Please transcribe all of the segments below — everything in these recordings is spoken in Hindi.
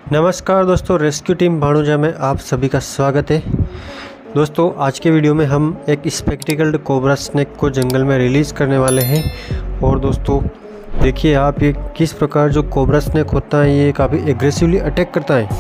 नमस्कार दोस्तों, रेस्क्यू टीम भाणुजा में आप सभी का स्वागत है। दोस्तों आज के वीडियो में हम एक स्पेक्टिकल्ड कोबरा स्नेक को जंगल में रिलीज़ करने वाले हैं। और दोस्तों देखिए आप, ये किस प्रकार जो कोबरा स्नेक होता है ये काफ़ी एग्रेसिवली अटैक करता है।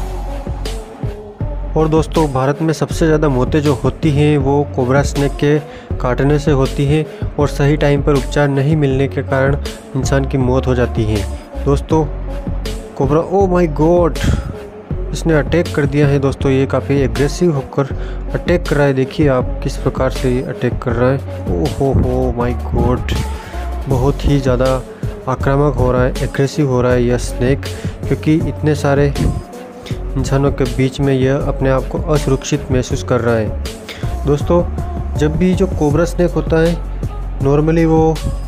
और दोस्तों भारत में सबसे ज़्यादा मौतें जो होती हैं वो कोबरा स्नेक के काटने से होती हैं और सही टाइम पर उपचार नहीं मिलने के कारण इंसान की मौत हो जाती है। दोस्तों कोबरा, ओ माय गॉड, इसने अटैक कर दिया है। दोस्तों ये काफ़ी एग्रेसिव होकर अटैक कर रहा है। देखिए आप किस प्रकार से ये अटैक कर रहा है। ओहो हो माय गॉड, बहुत ही ज़्यादा आक्रामक हो रहा है, एग्रेसिव हो रहा है यह स्नेक, क्योंकि इतने सारे इंसानों के बीच में यह अपने आप को असुरक्षित महसूस कर रहा है। दोस्तों जब भी जो कोबरा स्नेक होता है नॉर्मली वो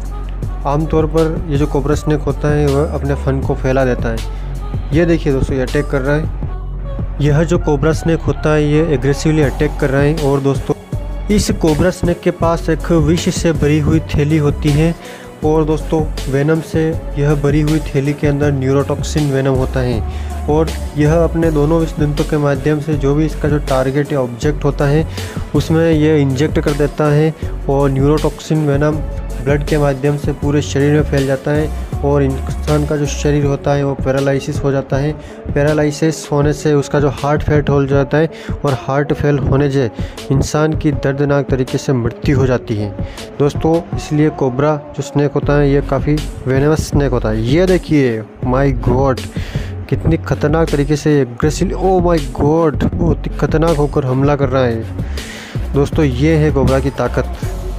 आमतौर पर ये जो कोबरा स्नेक होता है वह अपने फन को फैला देता है। ये देखिए दोस्तों ये अटैक कर रहा है। यह जो कोबरा स्नेक होता है ये एग्रेसिवली अटैक कर रहा है। और दोस्तों इस कोबरा स्नेक के पास एक विष से भरी हुई थैली होती है और दोस्तों वेनम से यह भरी हुई थैली के अंदर न्यूरोटॉक्सिन वेनम होता है। और यह अपने दोनों विष दंतों के माध्यम से जो भी इसका जो टारगेट या ऑब्जेक्ट होता है उसमें यह इंजेक्ट कर देता है और न्यूरोटॉक्सिन वेनम ब्लड के माध्यम से पूरे शरीर में फैल जाता है और इंसान का जो शरीर होता है वो पैरालिसिस हो जाता है। पैरालिसिस होने से उसका जो हार्ट फेल हो जाता है और हार्ट फेल होने से इंसान की दर्दनाक तरीके से मृत्यु हो जाती है। दोस्तों इसलिए कोबरा जो स्नेक होता है ये काफ़ी वेनमस स्नेक होता है। ये देखिए माय गॉड कितनी खतरनाक तरीके से एग्रेसिवली, ओ माय गॉड, बहुत ही खतरनाक होकर हमला कर रहा है। दोस्तों ये है कोबरा की ताकत।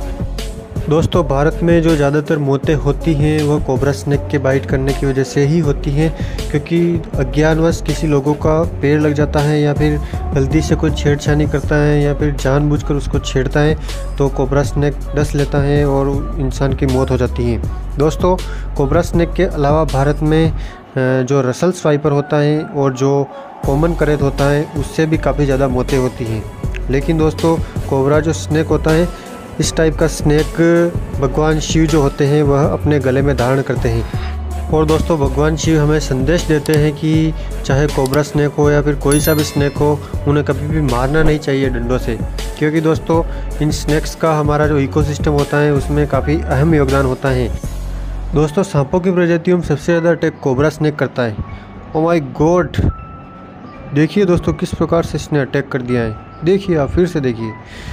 दोस्तों भारत में जो ज़्यादातर मौतें होती हैं वह कोबरा स्नेक के बाइट करने की वजह से ही होती हैं, क्योंकि अज्ञानवश किसी लोगों का पैर लग जाता है या फिर गलती से कोई छेड़छानी करता है या फिर जानबूझकर उसको छेड़ता है तो कोबरा स्नेक डस लेता है और इंसान की मौत हो जाती है। दोस्तों कोबरा स्नेक के अलावा भारत में जो रसल्स वाइपर होता है और जो कॉमन करेत होता है उससे भी काफ़ी ज़्यादा मौतें होती हैं। लेकिन दोस्तों कोबरा जो स्नेक होता है, इस टाइप का स्नेक भगवान शिव जो होते हैं वह अपने गले में धारण करते हैं। और दोस्तों भगवान शिव हमें संदेश देते हैं कि चाहे कोबरा स्नेक हो या फिर कोई सा भी स्नेक हो, उन्हें कभी भी मारना नहीं चाहिए डंडों से, क्योंकि दोस्तों इन स्नेक्स का हमारा जो इकोसिस्टम होता है उसमें काफ़ी अहम योगदान होता है। दोस्तों सांपों की प्रजातियों में सबसे ज़्यादा अटैक कोबरा स्नेक करता है। ओ माय गॉड, देखिए दोस्तों किस प्रकार से इसने अटैक कर दिया है। देखिए आप फिर से देखिए।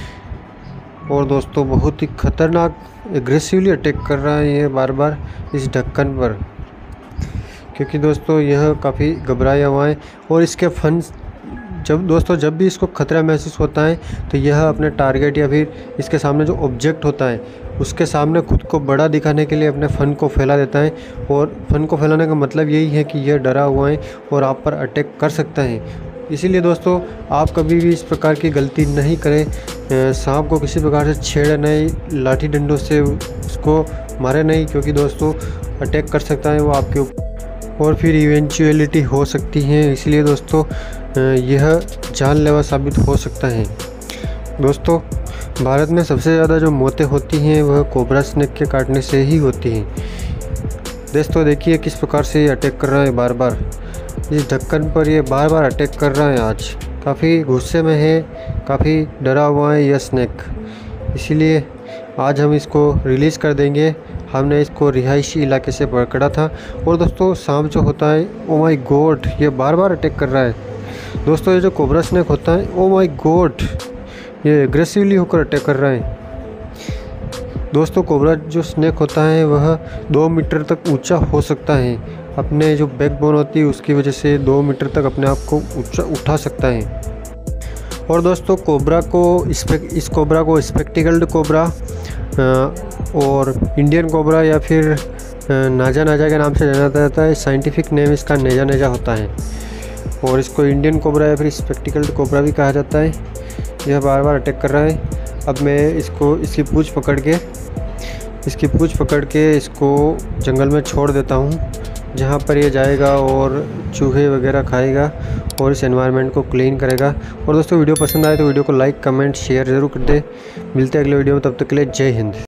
और दोस्तों बहुत ही खतरनाक एग्रेसिवली अटैक कर रहा है ये बार बार इस ढक्कन पर, क्योंकि दोस्तों यह काफ़ी घबराया हुआ है। और इसके फन जब भी इसको खतरा महसूस होता है तो यह अपने टारगेट या फिर इसके सामने जो ऑब्जेक्ट होता है उसके सामने खुद को बड़ा दिखाने के लिए अपने फन को फैला देता है। और फन को फैलाने का मतलब यही है कि यह डरा हुआ है और आप पर अटैक कर सकता है। इसीलिए दोस्तों आप कभी भी इस प्रकार की गलती नहीं करें। सांप को किसी प्रकार से छेड़े नहीं, लाठी डंडों से उसको मारे नहीं, क्योंकि दोस्तों अटैक कर सकता है वो आपके ऊपर और फिर इवेंचुअलिटी हो सकती है। इसलिए दोस्तों यह जानलेवा साबित हो सकता है। दोस्तों भारत में सबसे ज़्यादा जो मौतें होती हैं वह कोबरा स्नेक के काटने से ही होती हैं। दोस्तों देखिए किस प्रकार से ये अटैक कर रहा है बार बार इस ढक्कन पर, ये बार बार अटैक कर रहा है। आज काफ़ी गुस्से में है, काफ़ी डरा हुआ है यह स्नेक, इसीलिए आज हम इसको रिलीज़ कर देंगे। हमने इसको रिहायशी इलाके से पकड़ा था। और दोस्तों सांप जो होता है, ओ माय गॉड, ये बार बार अटैक कर रहा है। दोस्तों ये जो कोबरा स्नेक होता है, ओ माय गॉड, ये एग्रेसिवली होकर अटैक कर रहा है। दोस्तों कोबरा जो स्नेक होता है वह 2 मीटर तक ऊंचा हो सकता है। अपने जो बैकबोन होती है उसकी वजह से 2 मीटर तक अपने आप को ऊंचा उठा सकता है। और दोस्तों इस कोबरा को स्पेक्टिकल्ड कोबरा और इंडियन कोबरा या फिर नाजा नाजा के नाम से जाना जाता है। साइंटिफिक नेम इसका नेजा नेजा होता है और इसको इंडियन कोबरा या फिर स्पेक्टिकल्ड कोबरा भी कहा जाता है। यह बार बार अटैक कर रहा है। अब मैं इसकी पूँछ पकड़ के इसको जंगल में छोड़ देता हूँ, जहाँ पर ये जाएगा और चूहे वगैरह खाएगा और इस एनवायरनमेंट को क्लीन करेगा। और दोस्तों वीडियो पसंद आए तो वीडियो को लाइक कमेंट शेयर ज़रूर कर दे। मिलते हैं अगले वीडियो में, तब तक के लिए जय हिंद।